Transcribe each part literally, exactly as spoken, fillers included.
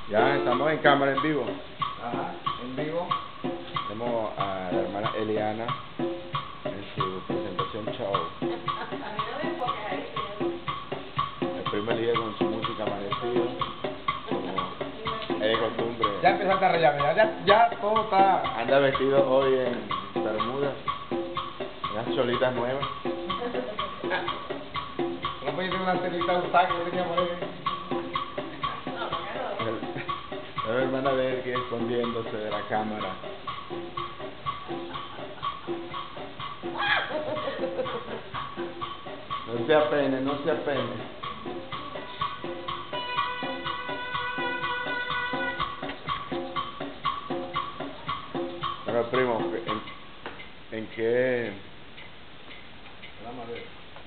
Ya estamos en cámara en vivo. Ajá, en vivo. Tenemos a la hermana Eliana en su presentación show. El primo Elías con su música amanecido, como es de costumbre. Ya empezaste a rayarme, ya, ya, ya todo está. Anda vestido hoy en bermudas, unas cholitas nuevas. No puede ser una telita usada que yo tenía por ahí. La hermana de él que escondiéndose de la cámara. No se apene, no se apene. Bueno, primo, ¿en, en qué? Vamos a ver.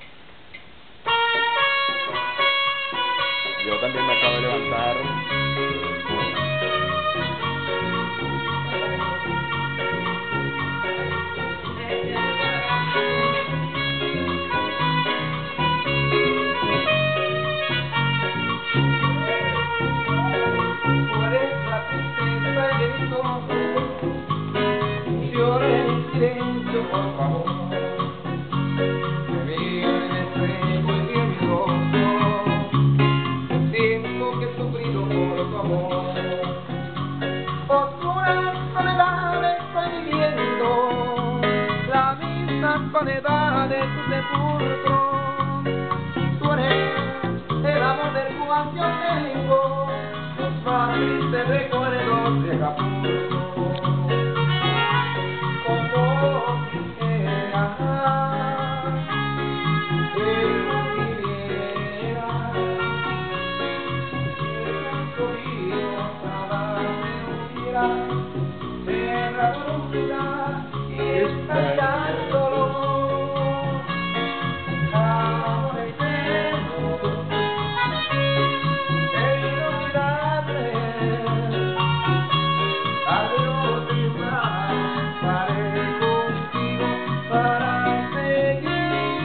Yo también me acabo de levantar. Por favor, me miro en el espejo y en mi rostro, siento que he sufrido por tu amor. Oscuras soledades estoy viviendo, la misma soledad de tu sepulcro. Tú eres el amor del cual yo tengo, los más tristes recuerdos de Acapulco. Y estallándolo, amor eterno, e inolvidable, adiós y más, estaré contigo para seguir.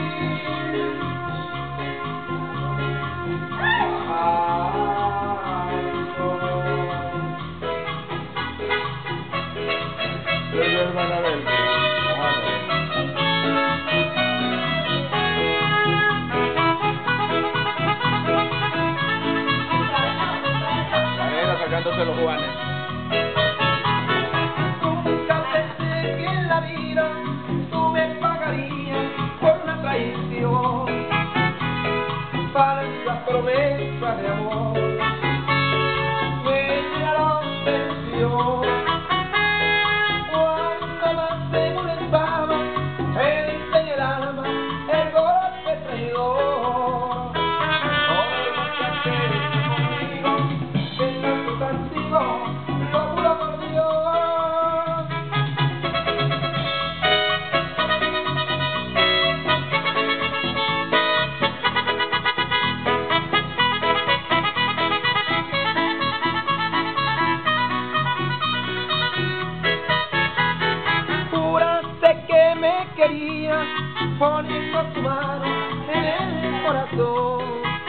Pero hermana de él, sacándose los juanes. Nunca pensé que en la vida tú me pagarías por una traición, falsa promesa de amor, me llenaron de ilusión. Cuando más te molestaba, me diste en el alma el golpe traidor. Todo lo que has hecho conmigo, tenga tu castigo, lo juro por Dios. Juraste que me querías, poniendo tu mano en el corazón,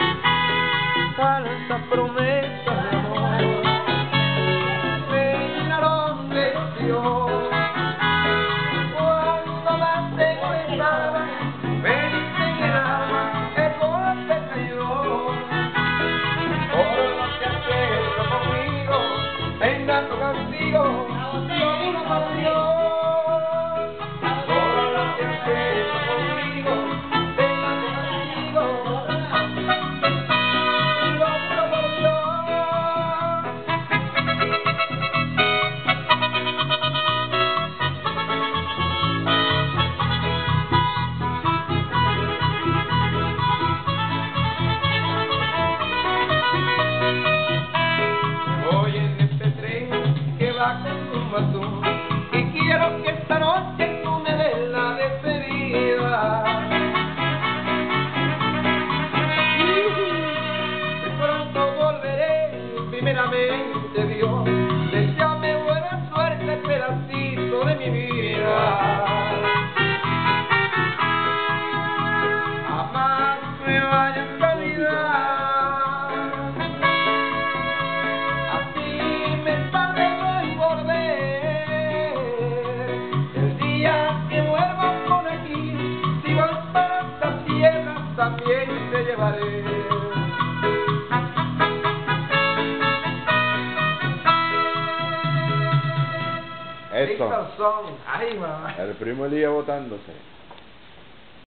falsa promesa de amor, me llenaron de ilusión. Cuando más te molestaba, me diste en el alma el golpe traidor. Por lo que has hecho conmigo, venga tu castigo, lo juro por Dios. Por lo que has hecho conmigo, venga tu castigo, lo juro por Dios. Voy en este tren que va con rumbo al sur, y quiero que esta noche tú me des la despedida. Y pronto volveré, primeramente Dios, deséame buena suerte, pedacito de mi vida. Jamás me vayas a olvidar. llevaré. Esto, Son. Ay, mamá. el primo Elías botándose.